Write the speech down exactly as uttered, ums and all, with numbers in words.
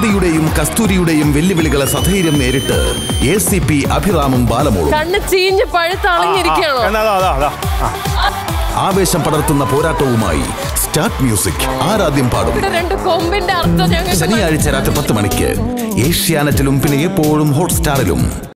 ആദിയുടെയും കസ്തൂരിയുടെയും വെല്ലുവിളികളെ സധൈര്യം നേരിട്ട് എ സി പി അഭിറാമും ബാലമോളും കണ്ണ് ചീഞ്ഞ് പഴുത്തളഞ്ഞിരിക്കുകയാണോ? ആവേശം പടർത്തുന്ന പോരാട്ടവുമായി സ്റ്റാർട്ട് മ്യൂസിക് ആരാദ്യം പാടും. ശനിയാഴ്ച രാത്രി പത്ത് മണിക്ക് ഏഷ്യാനെറ്റിലും പിന്നെ എപ്പോഴും ഹോട്ട്സ്റ്റാറിലും.